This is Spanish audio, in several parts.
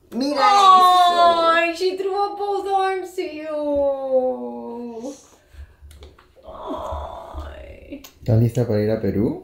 ¡Mira Oh, eso! she threw up both arms to you. Ay. ¿Estás lista para ir a Perú?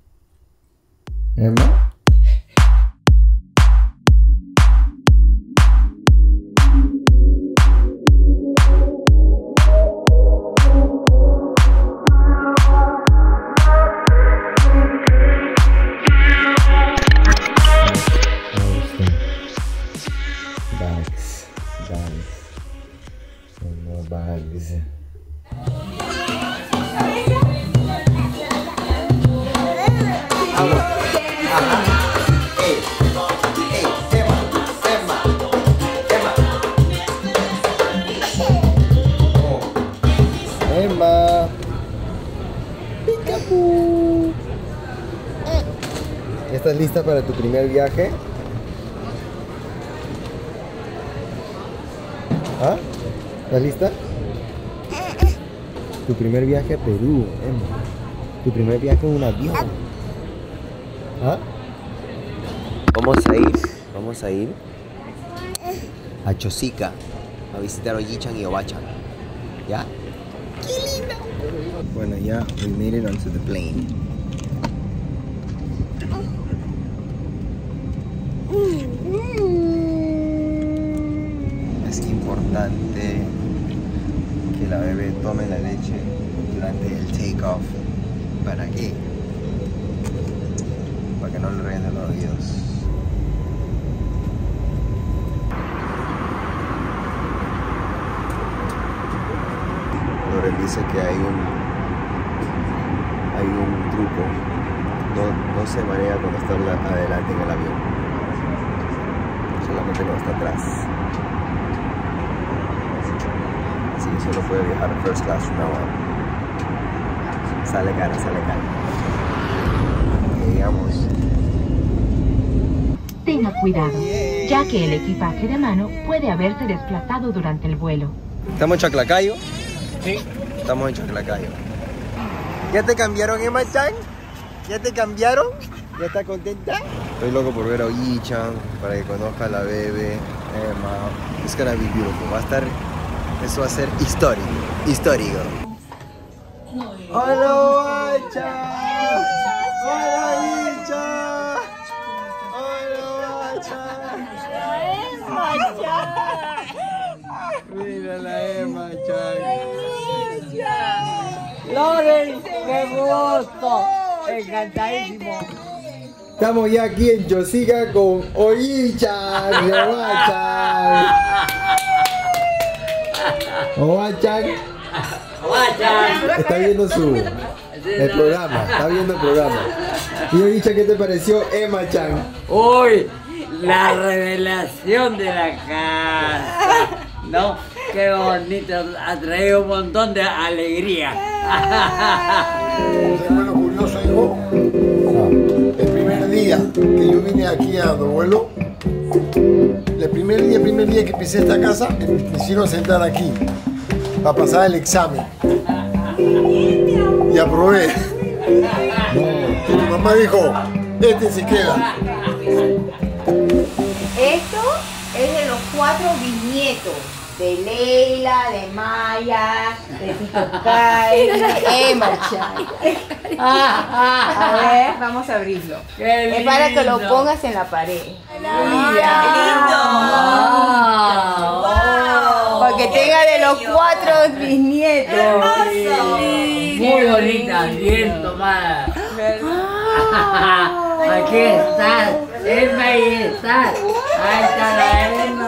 ¿Emma? Bags. Emma. Peekaboo. ¿Estás lista para tu primer viaje? ¿Ah? ¿Estás lista? Tu primer viaje a Perú, Emma. Tu primer viaje en un avión. ¿Ah? Vamos a ir a Chosica a visitar a Oyi-chan y Oba-chan. ¿Ya? ¡Qué lindo! Bueno, ya we made it onto the plane. Es importante que la bebé tome la leche durante el take-off. ¿Para qué? Para que no le revienten los oídos. Loren dice que hay un truco. No se marea cuando está adelante en el avión. Solamente cuando está atrás. Así que solo puede viajar first class from now on. Sale cara. Llegamos. Tenga cuidado, ya que el equipaje de mano puede haberse desplazado durante el vuelo. ¿Estamos en Chaclacayo? Sí. Estamos en Chaclacayo. ¿Ya te cambiaron, Emma-chan? ¿Ya te cambiaron? ¿Ya está contenta? Estoy loco por ver a Oyi-chan, para que conozca a la bebé, Emma. It's gonna be beautiful. Eso va a ser histórico. ¡Hola, Oba-chan! ¡Hola, Oyi-chan! ¡Hola, Oba-chan! Mira la Emma-chan. Loren, qué gusto, encantadísimo. Estamos ya aquí en Chosica con Oyi-chan y Oba-chan. Oba-chan está viendo el programa, Y Oyi-chan, ¿qué te pareció Emma-chan? Uy, la revelación de la casa, ¿no? Qué bonito, ha traído un montón de alegría. Bueno, curioso, hijo. El primer día que yo vine aquí a Abuelo, el primer día que pisé esta casa, me hicieron sentar aquí para pasar el examen. Y aprobé. Y mi mamá dijo, este se queda. Esto es de los 4 bisnietos. De Leila, de Maya, de Tito Kai, de Emma-chan. A ver, vamos a abrirlo. Es para que lo pongas en la pared. ¡Qué Para que tenga de los 4 bisnietos. Muy bonita, bien tomada. Aquí estás, Emma, ahí estás. Ahí está la Emma.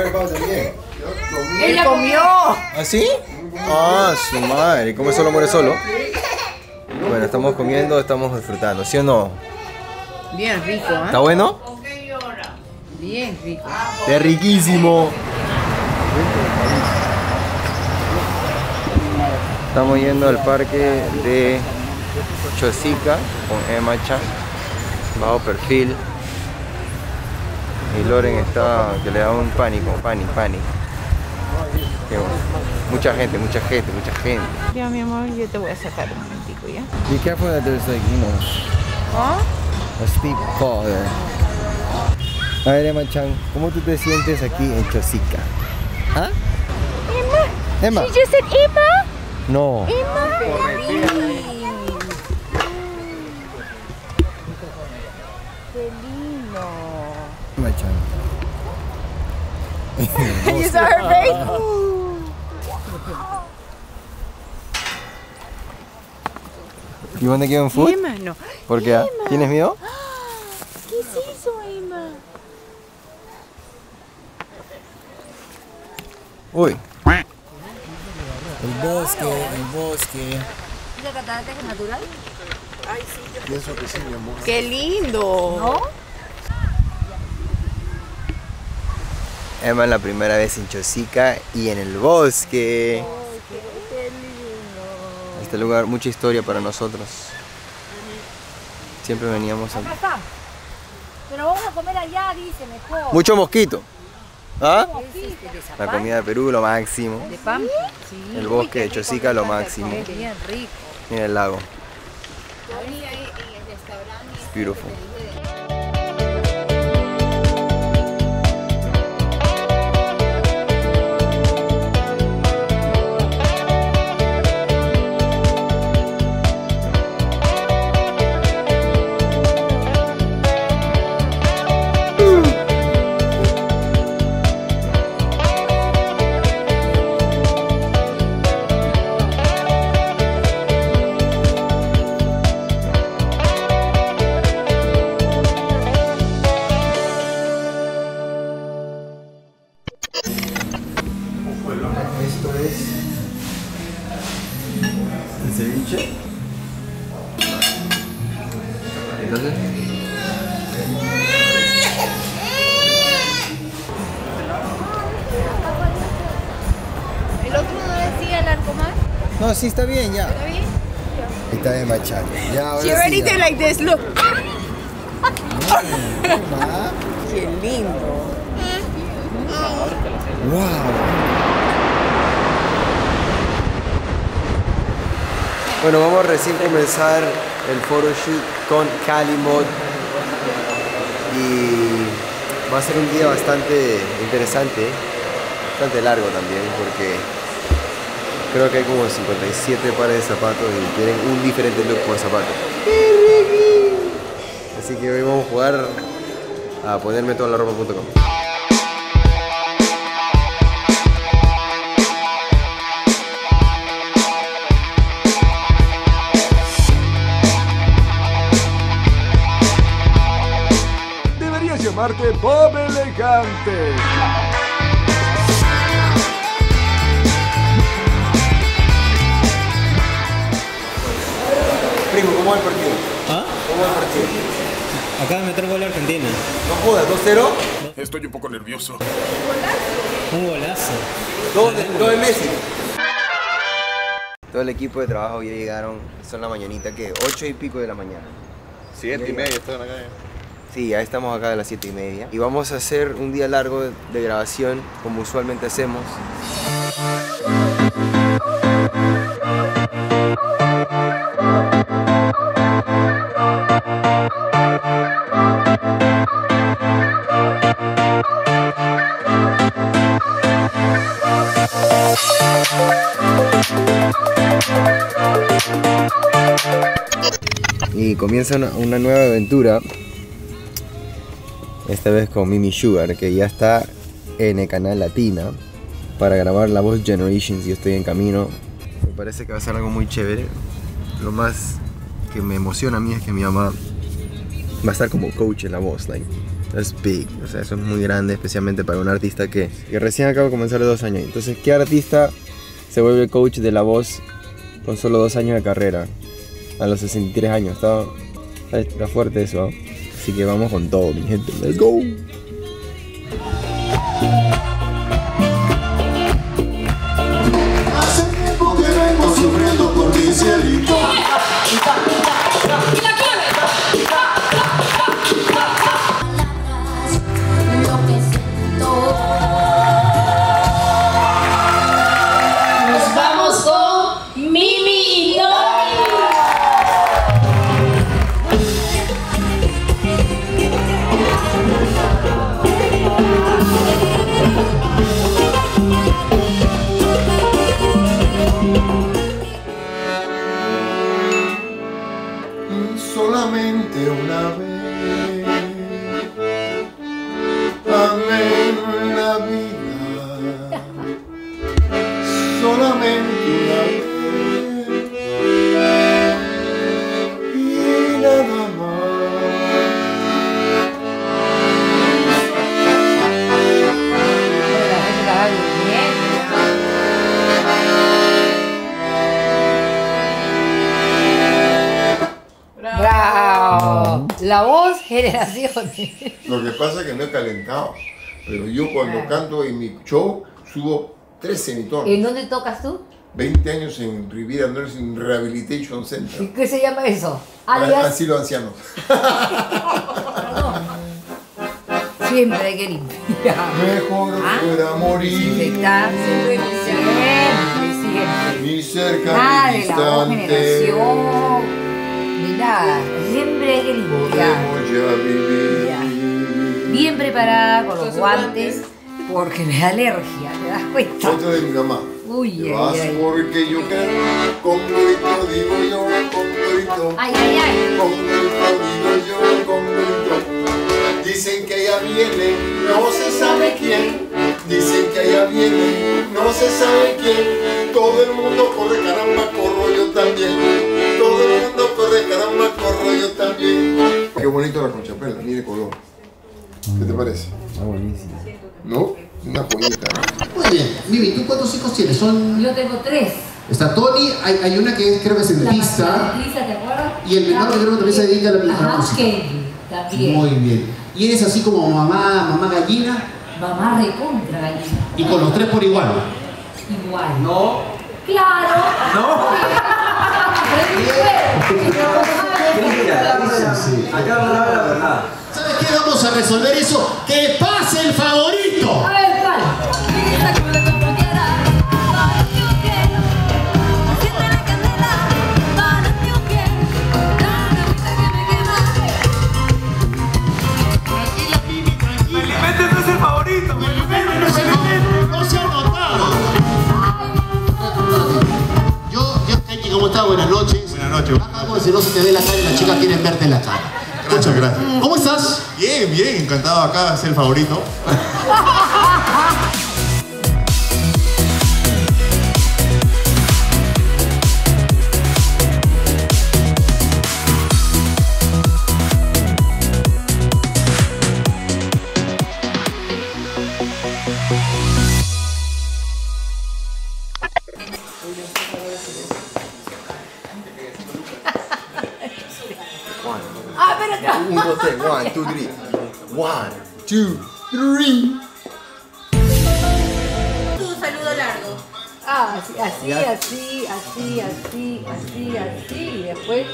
¡Él comió! ¿Ah, sí? Ah, su madre. ¿Cómo solo muere solo? Bueno, estamos comiendo, estamos disfrutando, ¿sí o no? Bien rico, ¿eh? ¿Está bueno? Bien rico. ¡Está riquísimo! Estamos yendo al parque de Chosica con Emma-chan, bajo perfil. Y Loren está que le da un pánico. Qué bueno. Mucha gente. Ya, mi amor, yo te voy a sacar un momentico, ¿ya? Be careful that there's like, ¿Oh? a steep fall there. A ver, Emma-chan, ¿cómo tú te sientes aquí en Chosica? ¿Ah? Emma. She just said Emma. No. Emma. Qué lindo. Emma-chan. You saw her face? You want to give him food? Emma, no. ¿Por qué? ¿Tienes miedo? ¿Qué es eso, Emma? Uy. El bosque. ¿Es la catarata natural? Pienso que sí, mi amor. ¡Qué lindo! ¿No? Emma es la primera vez en Chosica y en el bosque. Este lugar, mucha historia para nosotros. Siempre veníamos a... Pero vamos a comer allá, dice, mejor. Mucho mosquito. ¿Ah? La comida de Perú, lo máximo. ¿De pan? Sí. El bosque de Chosica, lo máximo. Bien rico. Mira el lago. It's beautiful. Esto es el ceviche. Entonces, ¿El otro no decía el arco más? no, sí está bien ya. ¿Está bien? Está Emma Chan. Ya, ahora She sí, already ya. did like this, look. Emma. Qué lindo. Wow. Bueno, vamos a recién comenzar el photoshoot con Calimod y va a ser un día bastante interesante, bastante largo también porque creo que hay como 57 pares de zapatos y quieren un diferente look por zapato. Así que hoy vamos a jugar a ponerme toda la ropa.com. Llamarte Bob Elegante. Primo, ¿cómo va el partido? ¿Ah? ¿Cómo va el partido? Acaba de meter gol a Argentina. No jodas, 2-0. Estoy un poco nervioso. Un golazo. Dos de Messi. Todo el equipo de trabajo ya llegaron, son la mañanita, que 8 y pico de la mañana. 7:30 estoy en la calle. Sí, ya estamos acá a las 7:30. Y vamos a hacer un día largo de grabación, como usualmente hacemos. Y comienza una nueva aventura. Esta vez con Mimi Sugar, que ya está en el canal Latina para grabar La Voz Generations. Yo estoy en camino. Me parece que va a ser algo muy chévere. Lo más que me emociona a mí es que mi mamá va a estar como coach en La Voz. Like, that's big. O sea, eso es muy grande, especialmente para un artista que recién acaba de comenzar de 2 años. Entonces, ¿qué artista se vuelve coach de La Voz con solo 2 años de carrera? A los 63 años. Está fuerte eso, ¿eh? Así que vamos con todo, mi gente. ¡Let's go! Hace tiempo que vengo sufriendo por mi cielito. Nos vamos con Mimi y Tony. generaciones. Lo que pasa es que no he calentado. Pero yo cuando canto en mi show subo 3 semitonos. ¿En dónde tocas tú? 20 años en Riviera Nursing Rehabilitation Center. ¿Qué se llama eso? Asilo anciano. Siempre hay que limpiar. Mejor fuera morir. Desinfectar, siempre. Ni cerca Nada ni de la nueva distante. generación. Ni nada. Siempre hay que limpiar. Podemos ya vivir. Bien preparada con los guantes. Porque me da alergia, ¿te das cuenta? Otra de mi mamá. Uy, vas porque yo creo, con grito digo yo, con grito. Ay, ay, ay. Con grito digo yo, con grito. Dicen que ella viene, no se sabe quién. Dicen que ella viene, no se sabe quién. Todo el mundo corre, caramba, corro yo también. Todo el mundo corre, caramba, corro yo también. Qué bonito la conchapela, mire color. ¿Qué te parece? Está buenísimo. ¿No? Una joyita, ¿no? Muy bien. Mimi, ¿tú cuántos hijos tienes? Yo tengo 3. Está Tony, hay una que creo que es dentista. ¿Te acuerdas? Y el menor que creo que también se dedica a la música. Kenji, también. Muy bien. ¿Y eres así como mamá gallina? Mamá recontra gallina. Y con los 3 por igual. Igual. No. Claro. No. Sí. Acá no habla la verdad. ¿Sabes qué? Vamos a resolver eso. ¡Que pase el favorito! A ver, ¿cuál? Felizmente no es el favorito. No se ha notado. Kenji, ¿cómo estás? Buenas noches. Buenas noches. Como si no se te ve la cara y las chicas quieren verte en la cara. Muchas gracias. ¿Cómo estás? Bien, bien, encantado acá de ser el favorito. Ah, pero acá. 1, 2, 3. 1, 2, 3. 1, 2, 3. Un saludo largo. Ah, así. Y después.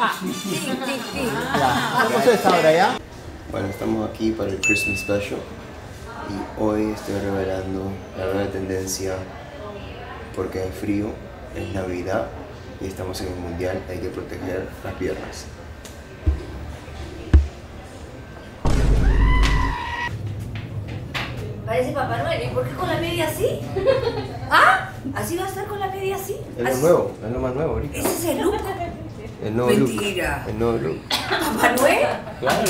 ¿Cómo se está ahora ya? Bueno, estamos aquí para el Christmas Special y hoy estoy revelando la nueva tendencia porque hay frío, es Navidad y estamos en el Mundial, hay que proteger las piernas. Parece Papá Noel. ¿Y por qué con la media así? ¿Ah? ¿Así va a estar con la media así? Es lo nuevo, es lo más nuevo ahorita. ¿Ese es el look? El nuevo Mentira. look. El nuevo look. ¿Papá Noel? Claro.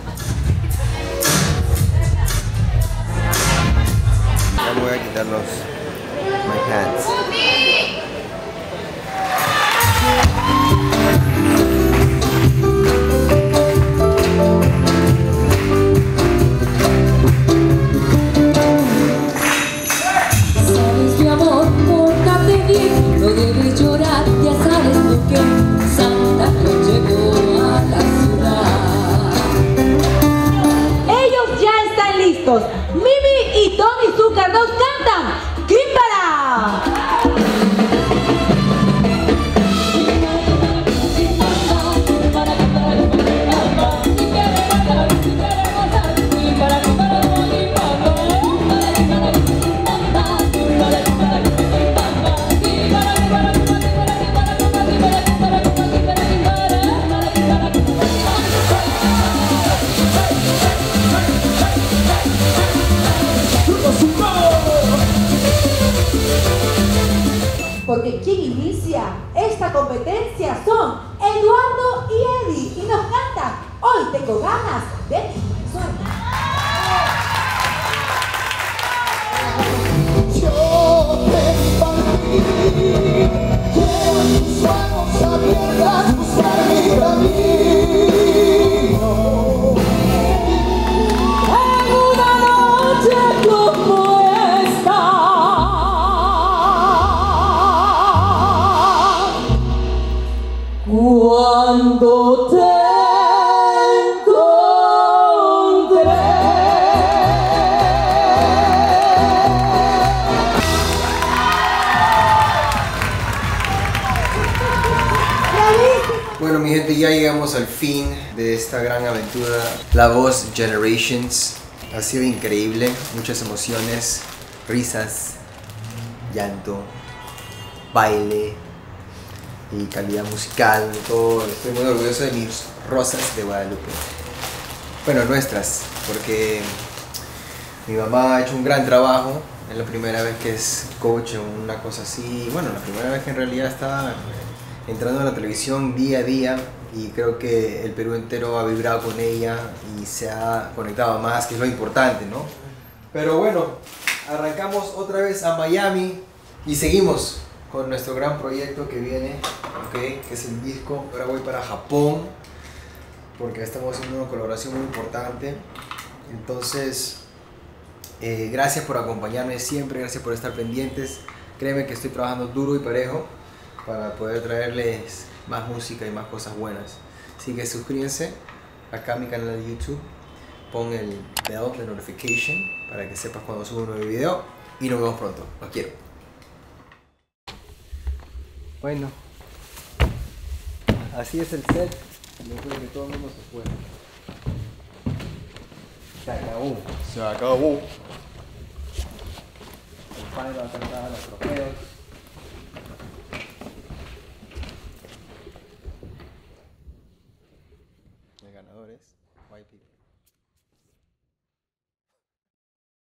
Ya me voy a quitar los my pants. Sabes mi amor, pórtate bien, no debes llorar, ya sabes lo que Santa Claus llegó a la ciudad. Ellos ya están listos. Mimi y Tony Zucker nos cantan ¡Kimbara! Porque quien inicia esta competencia son Eduardo y Eddie y nos cantan Hoy tengo ganas de ti. Yo te partí, quiero tus manos abiertas, buscar mi camino. En una noche como esta, cuando tengo mi gente, ya llegamos al fin de esta gran aventura, La Voz Generations. Ha sido increíble, muchas emociones, risas, llanto, baile y calidad musical, todo. Estoy muy orgulloso de mis rosas de Guadalupe. Bueno, nuestras, porque mi mamá ha hecho un gran trabajo. Es la primera vez que es coach en una cosa así. Bueno, la primera vez que en realidad está entrando en la televisión día a día. Y creo que el Perú entero ha vibrado con ella y se ha conectado más, que es lo importante, ¿no? Pero bueno, arrancamos otra vez a Miami y seguimos con nuestro gran proyecto que viene, ¿okay? Que es el disco. Ahora voy para Japón porque estamos haciendo una colaboración muy importante. Entonces, gracias por acompañarme siempre, gracias por estar pendientes. Créeme que estoy trabajando duro y parejo para poder traerles más música y más cosas buenas. Así que suscríbanse acá a mi canal de YouTube, pon el bell de notification para que sepas cuando subo un nuevo video y nos vemos pronto. Los quiero. Bueno, así es el set. Después de que todo el mundo se fue. Se acabó. Se acabó. El final va a cantar los trofeos. El ganador es White People.